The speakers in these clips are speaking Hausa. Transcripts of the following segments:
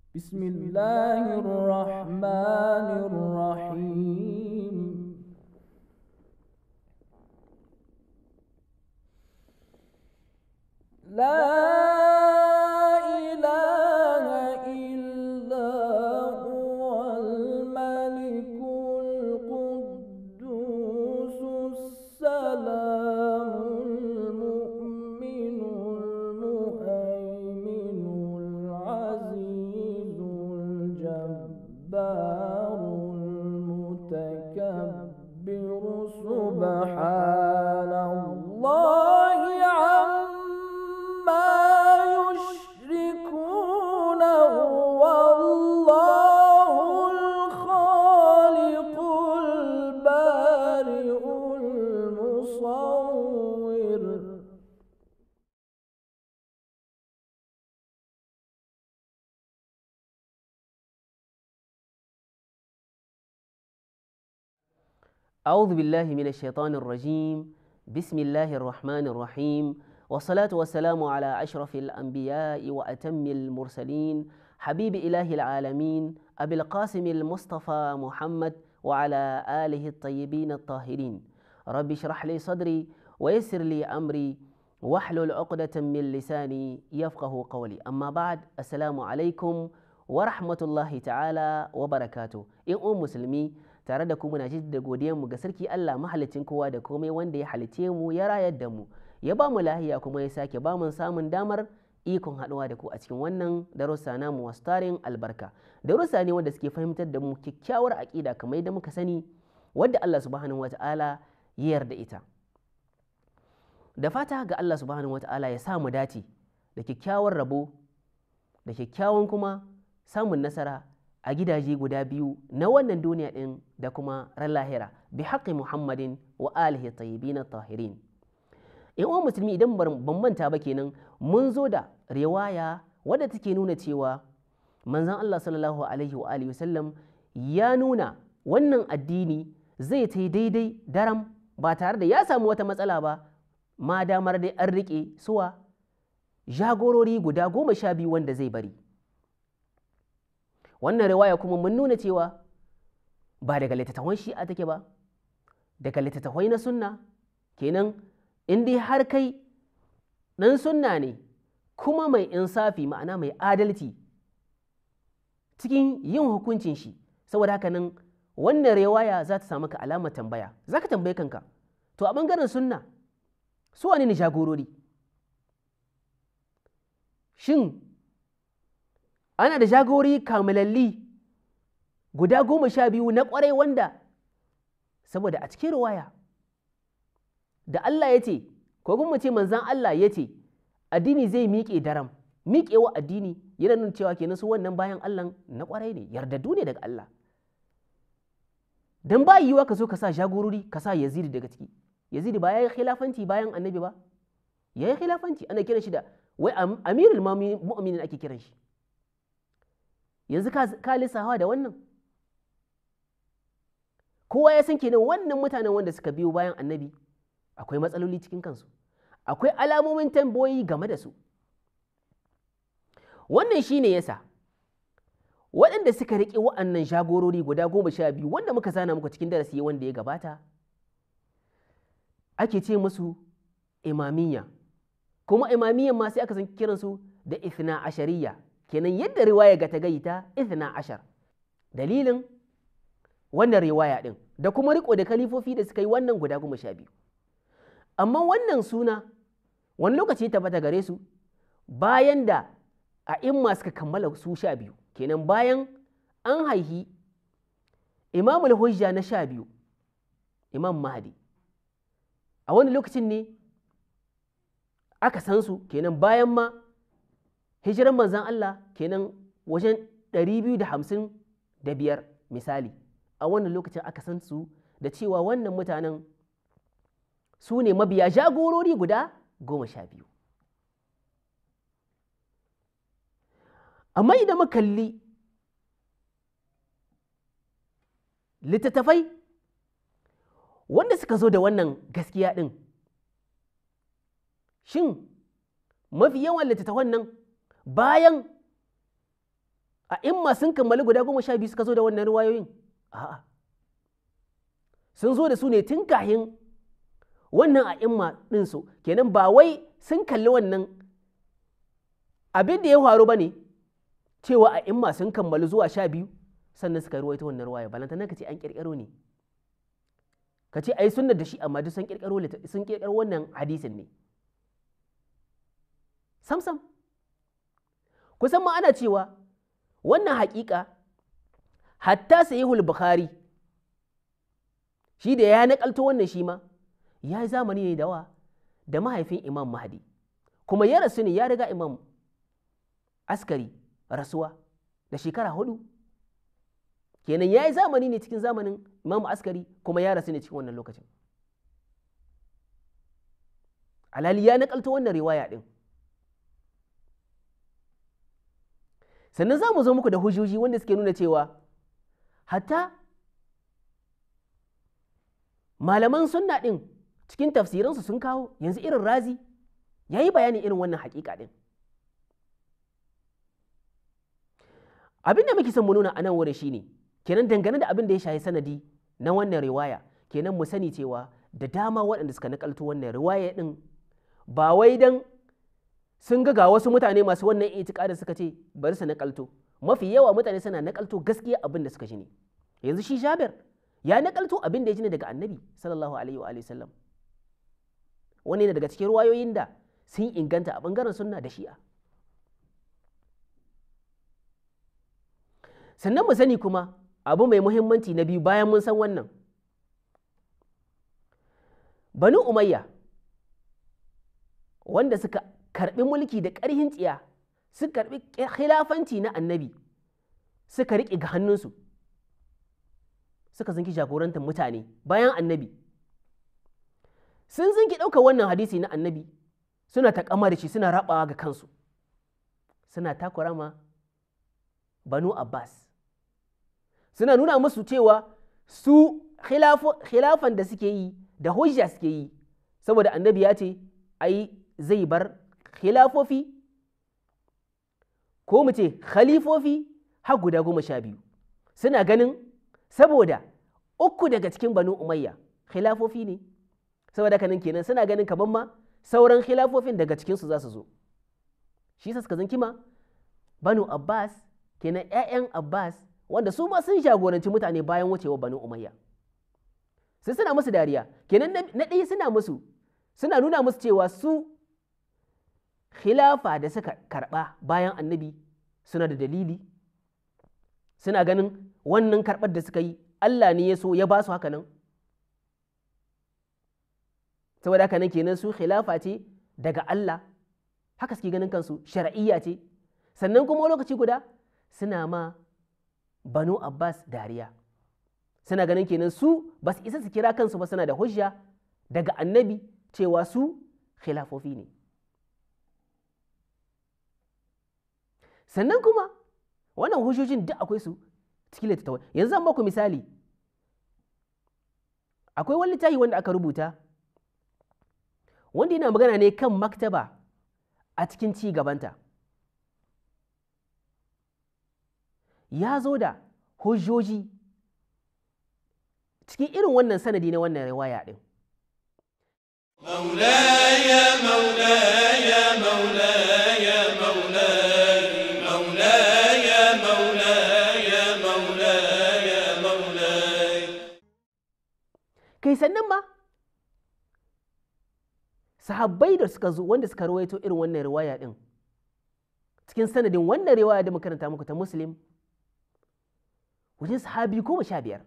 بسم الله الرحمن الرحيم. لا إله إلا هو الملك القدوس السلام المؤمن المهيمن العزيز الجبار المتكبر سبحان الله عما يشركون هو الله الخالق البارئ المصور. أعوذ بالله من الشيطان الرجيم. بسم الله الرحمن الرحيم، والصلاة والسلام على أشرف الأنبياء وأتم المرسلين، حبيب إله العالمين أبي القاسم المصطفى محمد وعلى آله الطيبين الطاهرين. رب اشرح لي صدري ويسر لي أمري واحلل عقدة من لساني يفقه قولي. أما بعد، السلام عليكم ورحمة الله تعالى وبركاته. إن مسلمي tare da ku muna jaddada godiyanmu ga sarki Allah mahalicin kowa da komai, wanda ya halice mu, ya rayar da mu, ya ba mu lahiya, kuma ya sake ba mu samun damar ikon haɗuwa da ku a cikin wannan darussa namu wasu tarin albarka. Darussa ne wanda suke fahimtar da mu kyakkyawar aƙida kamar yadda muka sani, wadda Allah subhanahu wata'ala ya yarda ita. Da fata ga Allah subhanahu wata'ala ya sa mu dace da kyakkyawar rabo da kyakkyawan kuma samun nasara a gidaje guda biyu na wannan duniya ɗin da kuma ran lahira, bi haƙƙi Muhammadin wa alihi tayyibin tahirin. Uwan musulmi, idan ban manta ba kenan mun zo da riwaya wadda take nuna cewa manzon Allah sallallahu alaihi wa alihi wasallam ya nuna wannan addini zai ta daidai daram ba tare da ya samu wata matsala ba, ma damar dai an riƙe suwa jagorori guda 12 wanda zai bari. Wannan riwaya kuma mun nuna cewa ba daga littattafan shi'a take ba, daga littattafai na sunna. Kenan in dai har kai ɗan sunna ne kuma mai insafi, ma'ana mai adalci cikin yin hukuncin shi, saboda haka nan wannan riwaya za ta samu ka alamar tambaya. Za ka tambaye kanka, to a ɓangaren sunna su wane ne jagorori? Shin ana da jagori kamalalli guda 12 na ƙwarai, wanda saboda a cikin riwaya da Allah ya ce, ko kuma ce manzan Allah ya ce addini zai miƙe daram, miƙewa addini yana nuna cewa kenan su wannan bayan Allah na ƙwarai ne, yardaddu ne daga Allah. Dan ba yiwuwa ka zo ka sa jagorori, ka sa Yazid daga ciki. Yazid ba ya yi khilafanci bayan annabi ba? Ya yi khilafanci, ana kiran shi da wai amirul mu'minin ake kiran shi. Yanzu ka lissawa da wannan? Kowa ya san kenan wannan mutanen wanda suka biyo bayan annabi akwai matsaloli cikin kansu, akwai alamomin tambayoyi game da su. Wannan shi ne yasa waɗanda suka riƙe wa'annan jagorori guda 12 wanda muka zana muku cikin darasi wanda ya gabata, ake ce musu imamiyya. Kuma imamiyyan ma sai aka san kiransu da ithna ashariya. Kenan yadda riwaya ga ta gaita ithna ashar, dalilin wannan riwaya ɗin da kuma riko da kalifofi da suka yi wannan guda 12. Amma wannan suna wani lokaci ya tabbata gare su bayan da a'imma suka kammala su 12, kenan bayan an haihi imamul hujja na 12, imam mahdi. A wani lokacin ne aka san su, kenan bayan ma hijiran manzan Allah kenan wajen 255 misali. A wannan lokacin aka san su da cewa wannan mutanen su ne mabiya jagorori guda 12. Amma idan muka kalli littattafai wanda suka zo da wannan gaskiya ɗin, shin mafi yawan littattafan nan bayan a imma sun kammali guda 12 suka zo da wannan riwayoyin? A'a, sun zo da su ne tun kahin wannan a imma ɗinsu, kenan ba wai sun kalli wannan abin da ya faru ba ne cewa a imma sun kammali zuwa 12 sannan suka ruwaito wannan riwaya. Balantana ka ce an ƙirƙiro ne, ka ce ai sunnar da shi amma duk sun ƙirƙiro wannan hadisin ne. Samsam. Kusan ma ana cewa wannan haƙiƙa hatta sahihul Bukhari shi da ya naƙalto wannan shi ma ya yi zamani ne da mahaifin Imam Mahdi, kuma ya rasu ne ya riga Imam Askari rasuwa da shekara 4, kenan ya yi zamani ne cikin zamanin Imam Askari kuma ya rasu ne cikin wannan lokacin. Alhali ya naƙalto wannan riwaya ɗin. Sannan za mu zo muku da hujjoji wanda suke nuna cewa hatta malaman sunna ɗin cikin tafsiransu sun kawo, yanzu irin Razi ya yi bayanin irin wannan haƙiƙa ɗin. Abin da muke son mu nuna a nan wurin shine kenan dangane da abin da ya shahi sanadi na wannan riwaya, kenan mu sani cewa da dama waɗanda suka nakalto wannan riwaya ɗin ba wai dan sun ga wasu mutane masu wannan itikadin suka ce bari su nakalto. Mafi yawa mutane suna nakalto gaskiya abin da suka ji ne. Yanzu shi Jabir ya nakalto abin da ya ji ne daga Annabi sallallahu alaihi wa sallam. Wani ne daga cikin ruwayoyin da sun inganta a bangaren sunna da shi'a. Sannan mu sani kuma abu mai muhimmanci na biyu bayan mun san wannan, Banu Umayya wanda suka karɓi mulki da ƙarhin tsiya, suka karɓi khilafanci na Annabi, suka riƙe ga hannunsu, suka zanki jagorantar mutane bayan Annabi, sun zanki ɗaukar wannan hadisi na Annabi suna taƙama da shi, suna raɓawa ga kansu, suna takura ma Banu Abbas, suna nuna musu cewa su khilafan da suke yi da hujja suke yi, saboda Annabi ya ce ai zai bar khilafofi ko mu ce khalifofi har guda 12. Suna ganin saboda 3 daga cikin Banu Umayya khilafofi ne, saboda haka nan kenan suna ganin kaman ma sauran khilafofin daga cikinsu za su zo. Shi sa suka zanki ma Banu Abbas, kenan ‘ya'yan Abbas wanda su ma sun jagoranci mutane bayan wucewa Banu Umayya. Sai suna musu dariya, kenan na ɗaya suna nuna musu cewa su khilafa da suka karɓa bayan Annabi suna da dalili, suna ganin wannan karɓar da suka yi Allah ne ya so ya ba su haka nan, saboda haka nan kenan su khilafa ce daga Allah, haka suke ganin kansu shar'iyya ce. Sannan kuma lokaci guda suna ma Banu Abbas dariya, suna ganin kenan su ba su isa su kira kansu ba, suna da hujja daga Annabi cewa su khilafofi ne. Sannan kuma wannan hujjojin duk akwai su cikin littattafai. Yanzu zan baku misali, akwai wani littafi wanda aka rubuta wanda yana magana ne kan maktaba a cikin ci gabanta. Ya zo da hujjoji cikin irin wannan sanadi na wannan riwaya ɗin. مولاي مولاي مولاي مولاي مولاي مولاي مولاي مولاي. Kai sannan ma sahabbai da suka zo wanda suka rawaito irin wannan riwaya ɗin cikin sanadin wannan riwaya da makaranta muku ta Muslim, wajen sahabi 15.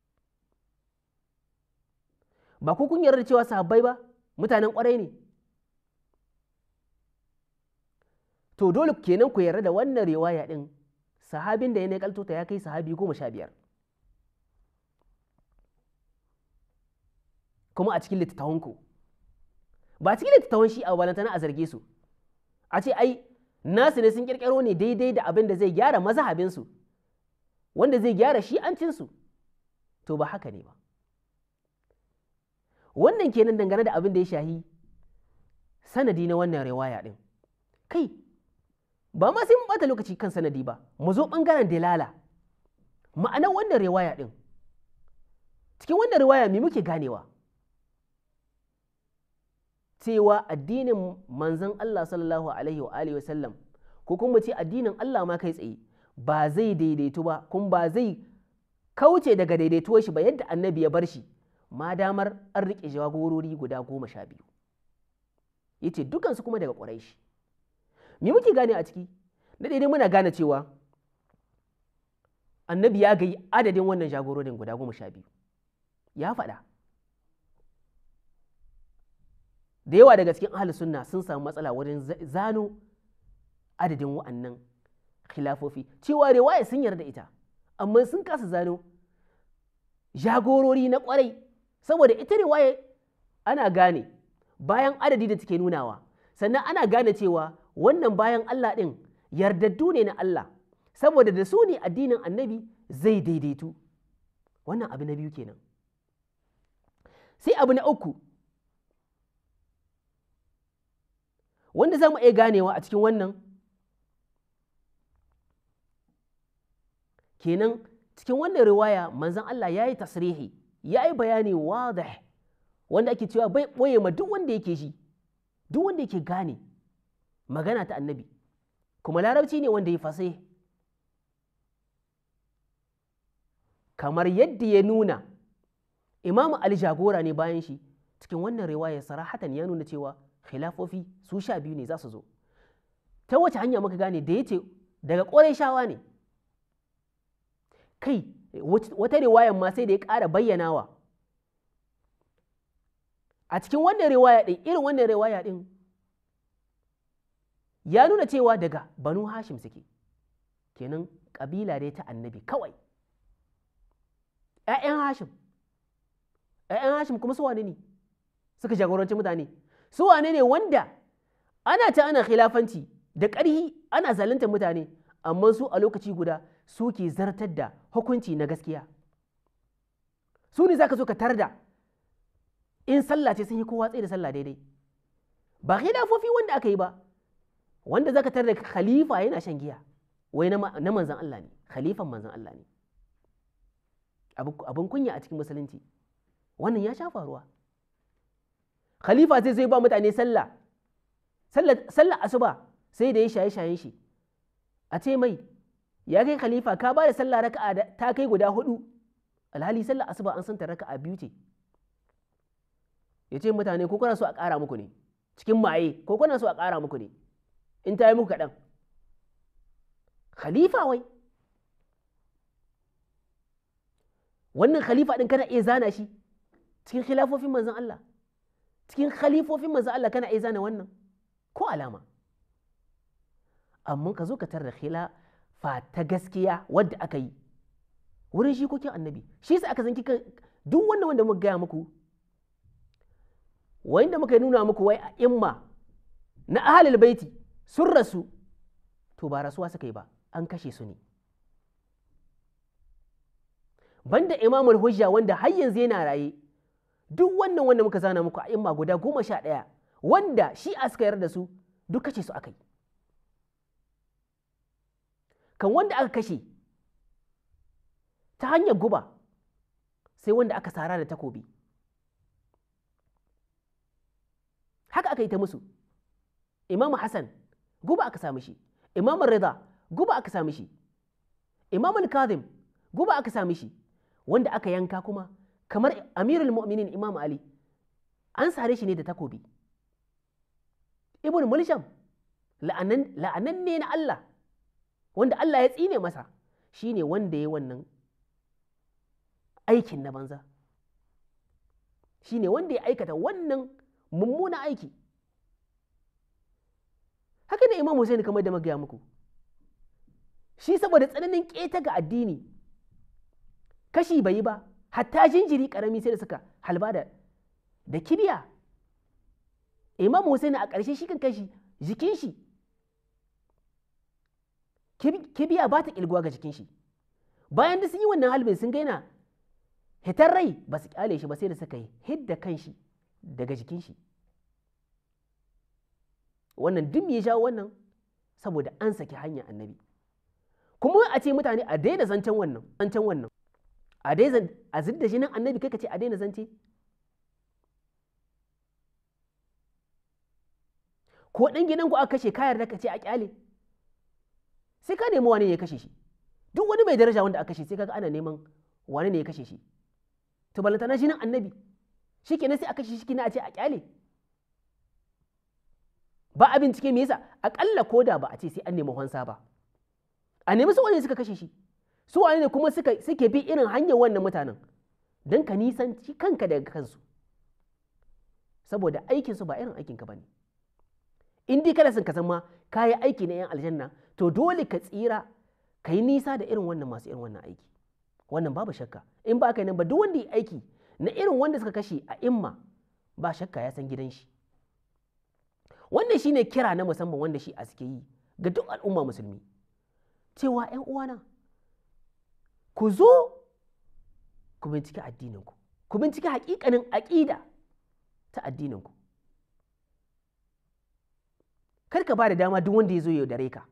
Ba ku kun yarda cewa sahabbai ba mutanen ƙwarai ne? To dole kenan ku yarda da wannan riwaya ɗin sahabin da ya nakalto ta ya kai sahabi 15, kuma a cikin littattafanku, ba cikin littattafan shi a balantana a zarge su a ce ai nasu ne sun ƙirƙiro ne daidai da abin da zai gyara mazhabinsu, wanda zai gyara shi'ancinsu. To ba haka ne ba. Wannan kenan dangane da abin da ya shahi sanadi na wannan riwaya ɗin. Kai ba ma sai mun bata lokaci kan sanadi ba, mu zo ɓangaren dalala, ma'anar wannan riwaya ɗin. Cikin wannan riwaya me muke ganewa? Cewa addinin manzon Allah sallallahu alaihi wa alihi wasallam, ko kuma ce addinin Allah ma kai tsaye ba zai daidaitu ba, kuma ba zai kauce daga daidaituwar shi ba yadda annabi ya bar shi, ma damar an riƙe jagorori guda 12. Yace dukansu kuma daga Quraish. Me muke gane a ciki? Na daidai muna gane cewa annabi ya gayi adadin wannan jagororin guda 12, ya faɗa. Da yawa daga cikin ahlus sunna sun samu matsala wajen zano adadin wa'annan khilafofi, cewa riwaya sun yarda ita, amma sun kasa zano jagorori na kwarai, saboda ita riwaya ana gane bayan adadi da take nunawa, sannan ana gane cewa wannan bayan Allah ɗin yardaddu ne na Allah, saboda da su ne addinin annabi zai daidaitu. Wannan abu na biyu kenan. Sai abu na uku, wanda za mu iya ganewa a cikin wannan, kenan cikin wannan riwaya manzon Allah ya yi tasrihi, ya yi bayani wadih, wanda ake cewa bai ɓoye ma duk wanda yake shi, duk wanda yake gane magana ta annabi, kuma larabci ne wanda ya fasih, kamar yadda ya nuna imamu Ali jagora ne bayan shi. Cikin wannan riwaya sarahatan ya nuna cewa khilafofi su 12 ne za su zo. Ta wace hanya muka gane? Da yace daga Qurayshawa ne. Kai wata riwayan ma sai da ya ƙara bayyanawa a cikin wannan riwaya ɗin, irin wannan riwaya ɗin ya nuna cewa daga Banu Hashim suke, kenan ƙabila dai ta annabi kawai. ‘Ya'yan Hashim kuma su wane ne suka jagoranci mutane? Su wane ne wanda ana ta ana khilafanci da ƙarhi, ana zaluntar mutane, amma su a lokaci guda suke zartar da hukunci na gaskiya. Su ne za ka zo ka tarda in sallah ce sun yi kowa tsaye da sallah daidai, ba khilafofi wanda aka yi ba, wanda za ka tarda khalifa yana shan giya, wai na manzan Allah ne, khalifan manzan Allah ne. Abin kunya a cikin musulunci, wannan ya sha faruwa. Khalifa sai ba mutane sallah asuba, sai da ya shaye-shayen shi, a ce mai ya kai khalifa ka ba da sallah raka'a ta kai guda 4, alhali sallah asuba an santa raka'a 2 ce. Ya ce mutane ko kuna so a ƙara muku ne, cikin maye, ko kuna so a ƙara muku ne in ta yi muku kaɗan. Khalifa wai, wannan khalifa ɗin kana iya zana shi cikin khilafofin manzan Allah, cikin khalifofin manzan Allah kana iya zana wannan ko alama. Amma ka zo ka tarar da khilafa ta gaskiya wadda aka yi wurin shikokin annabi. Shi sa aka zanki duk wannan wanda muka gaya muku, wanda muka nuna muku wai a imma na ahlul baiti sun rasu, to ba rasuwa suka yi ba, an kashe su ne. Banda imamul hujja wanda har yanzu yana raye, duk wannan wanda muka zana muku a imma guda 11 wanda shi a suka yarda su, duk kashe su aka yi. Kan wanda aka kashe ta hanyar guba, sai wanda aka sara da takobi, haka aka yi ta musu. Imam Hassan guba aka sami shi, Imam Rida guba aka sami shi, Imam Al-Kazim guba aka sami shi, wanda aka yanka kuma kamar Amirul Mu'minin Imam Ali an sare shi ne da takobi. Ibn Mulsham la'anan ne na Allah, wanda Allah ya tsine masa, shi ne wanda ya wannan aikin na banza, shi ne wanda ya aikata wannan mummuna aiki. Haka ne Imam Hussein, kamar da magaya muku, shi saboda tsananin ƙeta ga addini, kashi bai yi ba, hatta jinjiri ƙarami sai da suka halba da kibiya. Imam Hussein a ƙarshe shi kan kashi jikin shi kibiya ba ta ƙilguwa ga jikin shi. Bayan da sun yi wannan halbin sun gaina hitar rai, ba su ƙyale shi ba, sai da suka yi hidda kan shi daga jikin shi. Wannan duk ya jawo wannan, saboda an saki hanyar annabi. Kuma a ce mutane a daina zancen wannan a zidda jinin annabi, kai ka ce a daina zance. Ko ɗan gidanku aka kashe, ka yarda ka ce a kyale? Sai ka nemi wane ne ya kashe shi. Duk wani mai daraja wanda aka kashe sai kaga ana neman wane ne ya kashe shi. To balantana jinin annabi, shi kenan sai a kashe shi kina a ce a kyale? Ba a bincike me yasa? Aƙalla ko da ba a ce sai an nemi hansa ba, a nemi su wane suka kashe shi, su wane ne kuma suke bi irin hanyar wannan mutanen, don ka nisanci kanka daga kansu, saboda aikinsu ba irin aikinka ba ne. In dai kana son ka san ma ka yi aiki na 'yan aljanna, to dole ka tsira, ka yi nisa da irin wannan masu irin wannan aiki. Wannan babu shakka. In ba ka yi nan ba, duk wanda ya aiki na irin wanda suka kashe a imma, ba shakka ya san gidan shi. Wannan shine kira na musamman wanda shi a suke yi ga duk al'umma musulmi, cewa 'yan uwana, ku zo ku binciki addininku, ku binciki haƙiƙanin aƙida ta addininku. Kar ka ba da dama duk wanda ya zo ya yaudare ka.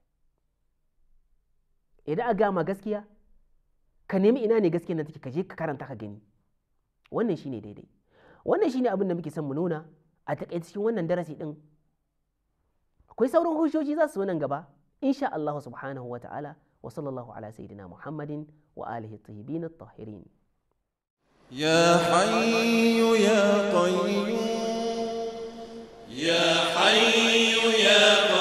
Idan a gama gaskiya, ka nemi ina ne gaskiya na take, ka je ka karanta ka gani. Wannan shine daidai. Wannan shine abin da muke son mu nuna a taƙaice cikin wannan darasi ɗin. Akwai sauran hujjoji za su nan gaba, insha Allah subhanahu wa ta'ala, wa sallallahu ala sayyidina Muhammadin wa alihi at-tayyibin at-tahirin. يا حي يا قيوم يا حي يا قيوم